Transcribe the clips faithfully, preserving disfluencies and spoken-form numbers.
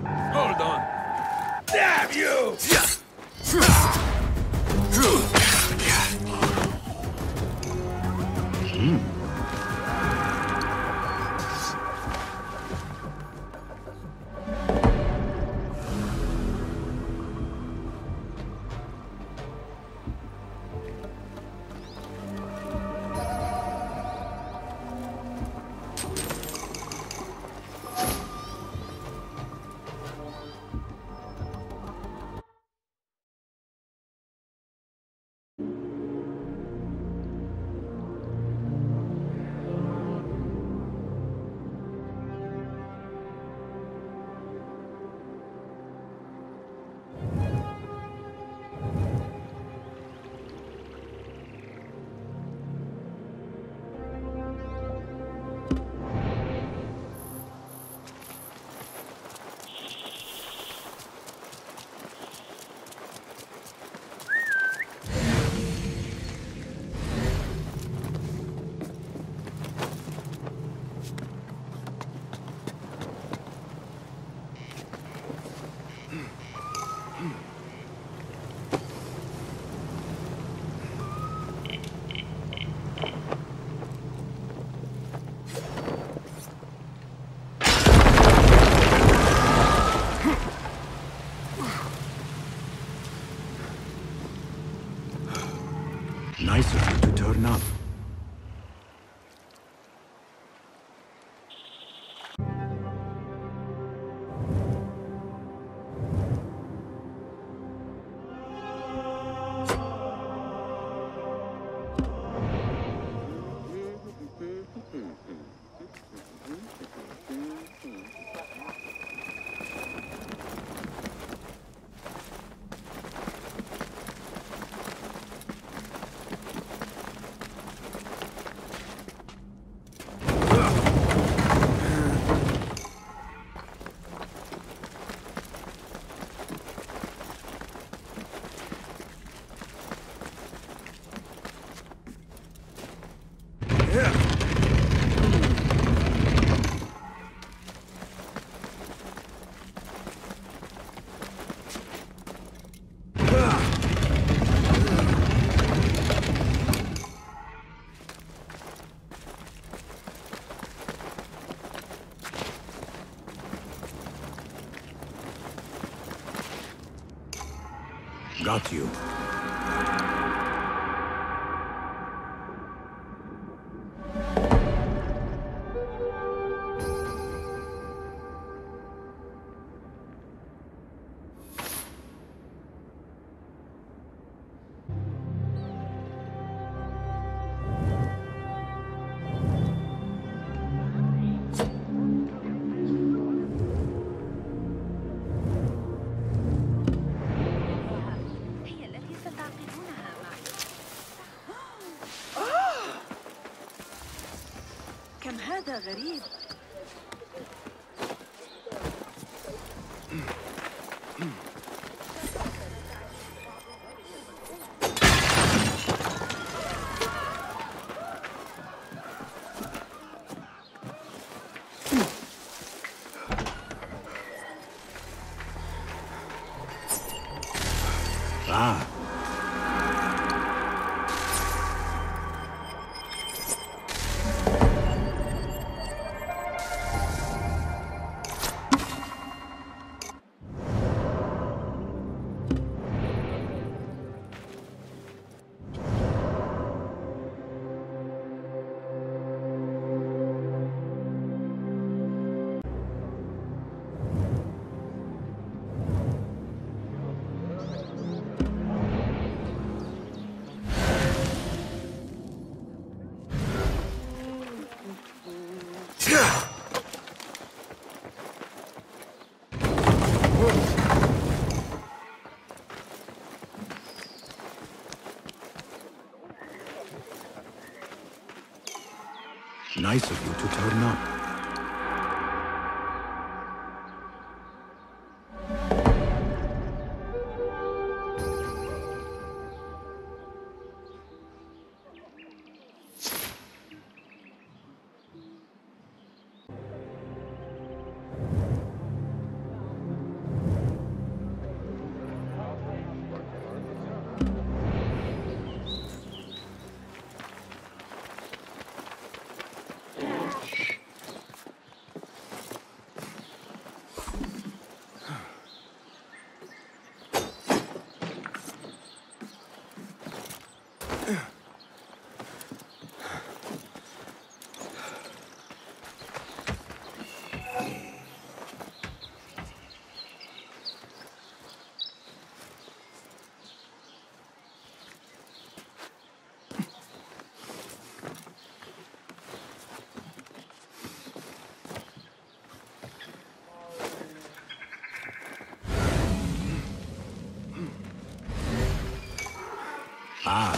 Hold on. Damn you! Nice of you to turn up. Got you. كم هذا غريب. Ah. Nice of you to turn up. Ah.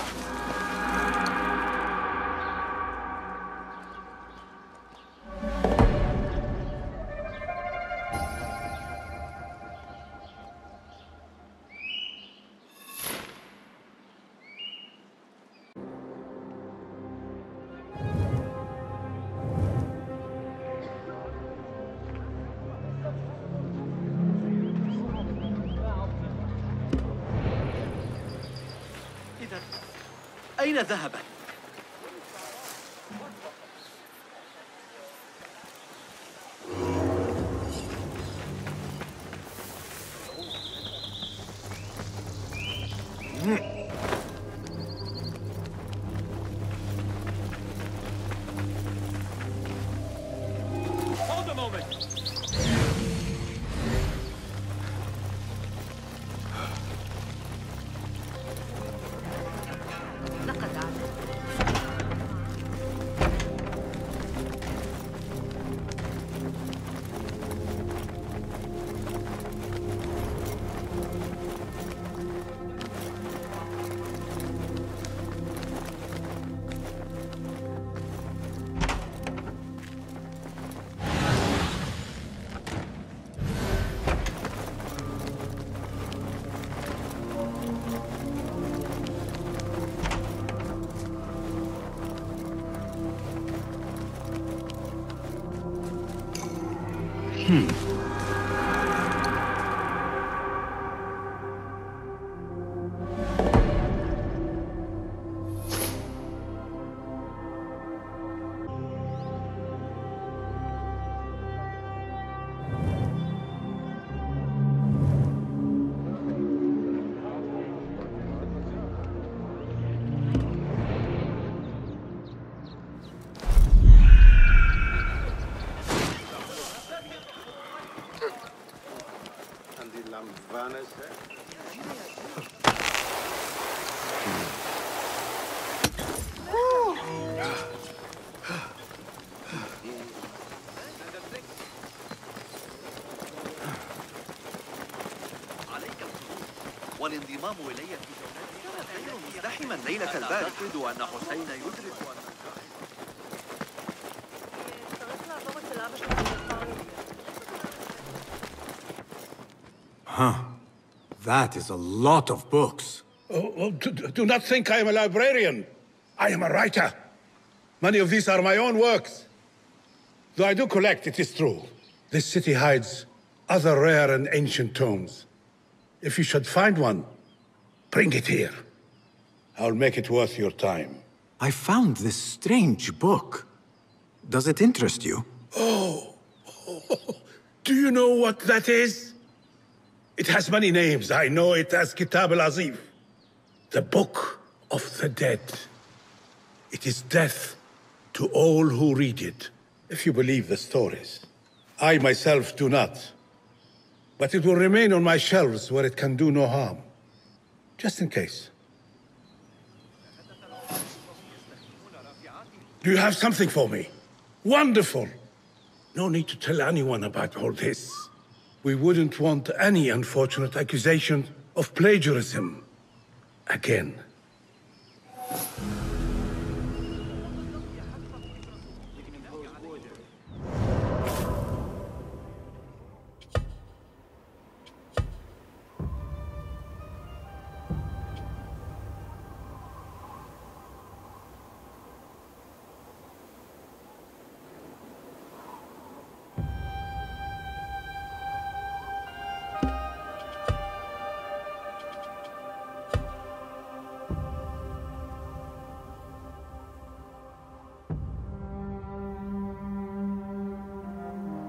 إذا أين ذهبت؟ Hold a moment. لقد عاد. والانضمام إلي في جولتي كان غير مزدحما ليلة البارحة. أعتقد أن حسين يدرك أن Huh. That is a lot of books. Oh, oh, do, do not think I am a librarian. I am a writer. Many of these are my own works. Though I do collect, it is true. This city hides other rare and ancient tomes. If you should find one, bring it here. I'll make it worth your time. I found this strange book. Does it interest you? Oh, oh, do you know what that is? It has many names. I know it as Kitab al-Azif, the Book of the Dead. It is death to all who read it, if you believe the stories. I myself do not. But it will remain on my shelves where it can do no harm. Just in case. Do you have something for me? Wonderful! No need to tell anyone about all this. We wouldn't want any unfortunate accusation of plagiarism again.